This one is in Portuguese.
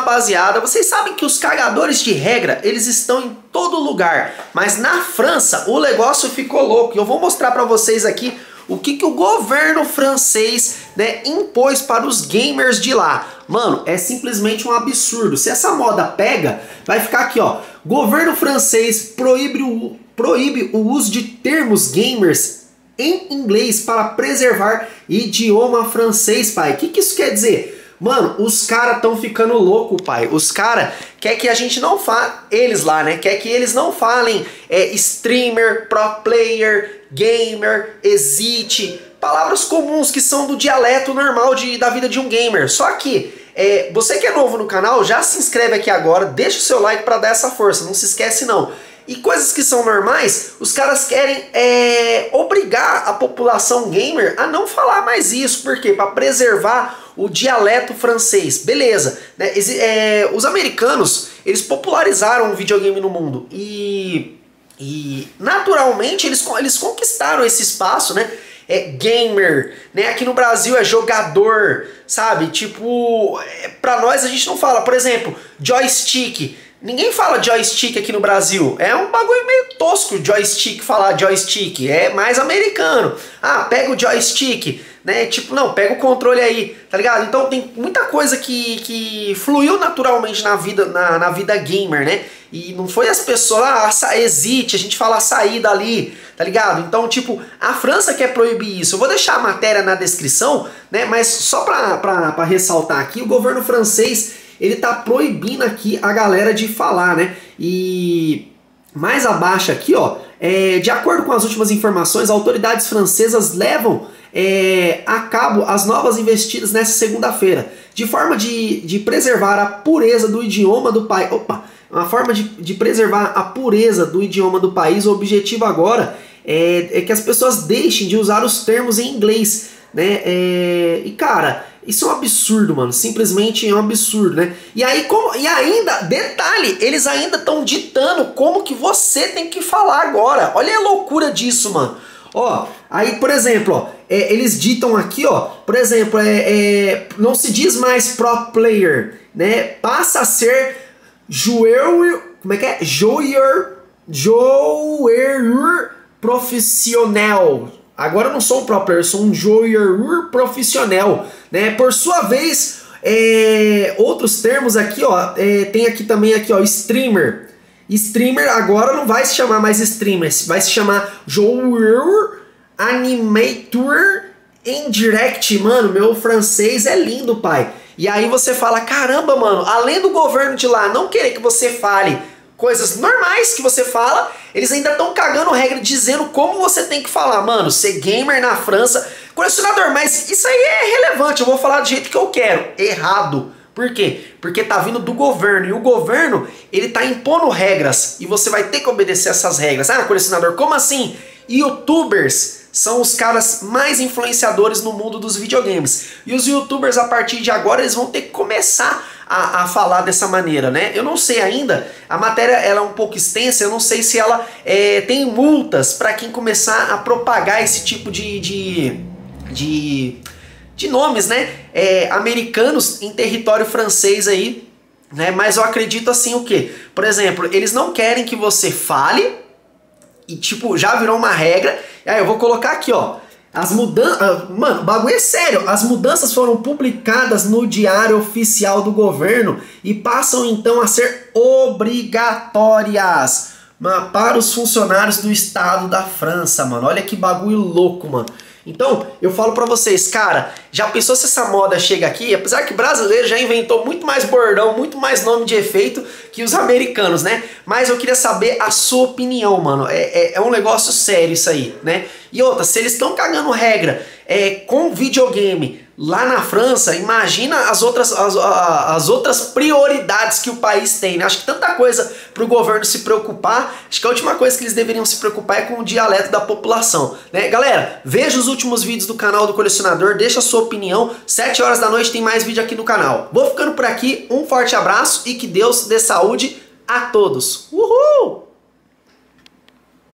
rapaziada, vocês sabem que os cagadores de regra, eles estão em todo lugar. Mas na França, o negócio ficou louco. E eu vou mostrar pra vocês aqui o que o governo francês, né, impôs para os gamers de lá. Mano, é simplesmente um absurdo. Se essa moda pega, vai ficar aqui, ó. Governo francês proíbe o uso de termos gamers em inglês para preservar idioma francês, pai. O que isso quer dizer? Mano, os caras estão ficando louco, pai. Os caras querem que a gente não fale, eles lá, né? Quer que eles não falem streamer, pro player, gamer, exit, palavras comuns que são do dialeto normal da vida de um gamer. Só que você que é novo no canal, já se inscreve aqui agora, deixa o seu like para dar essa força, não se esquece não. E coisas que são normais, os caras querem obrigar a população gamer a não falar mais isso. Por quê? Para preservar o dialeto francês. Beleza. Né? Os americanos, eles popularizaram o videogame no mundo. E naturalmente eles conquistaram esse espaço, né? Gamer, né? Aqui no Brasil é jogador, sabe? Tipo, pra nós a gente não fala, por exemplo, joystick. Ninguém fala joystick aqui no Brasil. É um bagulho meio tosco joystick, falar joystick. É mais americano. Ah, pega o joystick, né? Tipo, não, pega o controle aí, tá ligado? Então tem muita coisa que fluiu naturalmente na vida gamer, né? E não foi as pessoas, exit, a gente fala a saída ali, tá ligado? Então, tipo, a França quer proibir isso. Eu vou deixar a matéria na descrição, né? Mas só pra ressaltar aqui, o governo francês, ele tá proibindo aqui a galera de falar, né? E mais abaixo aqui, ó, de acordo com as últimas informações, autoridades francesas levam a cabo as novas investidas nessa segunda-feira, de forma de preservar a pureza do idioma do país. Opa! Uma forma de preservar a pureza do idioma do país. O objetivo agora é que as pessoas deixem de usar os termos em inglês, né? E cara, isso é um absurdo, mano. Simplesmente é um absurdo, né? E ainda, detalhe, eles ainda estão ditando como que você tem que falar agora. Olha a loucura disso, mano. Ó, aí, por exemplo, ó, eles ditam aqui, ó, por exemplo, não se diz mais pro player, né? Passa a ser joueur profissional. Agora eu não sou um pro player, eu sou um joueur profissional, né? Por sua vez, outros termos aqui, ó, tem aqui também aqui, ó, streamer. Streamer agora não vai se chamar mais streamer, vai se chamar joueur animator indirect. Mano, meu francês é lindo, pai. E aí você fala, caramba, mano, além do governo de lá não querer que você fale coisas normais que você fala, eles ainda estão cagando regra, dizendo como você tem que falar. Mano, ser gamer na França, colecionador, mas isso aí é relevante, eu vou falar do jeito que eu quero. Errado. Por quê? Porque tá vindo do governo, e o governo, ele tá impondo regras, e você vai ter que obedecer essas regras. Ah, colecionador, como assim? YouTubers são os caras mais influenciadores no mundo dos videogames. E os YouTubers, a partir de agora, eles vão ter que começar a falar dessa maneira, né? Eu não sei ainda, a matéria ela é um pouco extensa, eu não sei se ela tem multas para quem começar a propagar esse tipo de nomes, né? Americanos em território francês aí, né? Mas eu acredito assim o quê? Por exemplo, eles não querem que você fale, e tipo, já virou uma regra. Aí eu vou colocar aqui, ó. As mudanças... Mano, o bagulho é sério. As mudanças foram publicadas no Diário Oficial do Governo e passam então a ser obrigatórias, mano, para os funcionários do Estado da França, mano. Olha que bagulho louco, mano. Então, eu falo pra vocês, cara, já pensou se essa moda chega aqui? Apesar que brasileiro já inventou muito mais bordão, muito mais nome de efeito que os americanos, né? Mas eu queria saber a sua opinião, mano. É um negócio sério isso aí, né? E outra, se eles estão cagando regra com videogame lá na França, imagina as outras prioridades que o país tem, né? Acho que tanta coisa para o governo se preocupar, acho que a última coisa que eles deveriam se preocupar é com o dialeto da população, né? Galera, veja os últimos vídeos do canal do Colecionador, deixa a sua opinião, 7 horas da noite tem mais vídeo aqui no canal. Vou ficando por aqui, um forte abraço e que Deus dê saúde a todos. Uhul!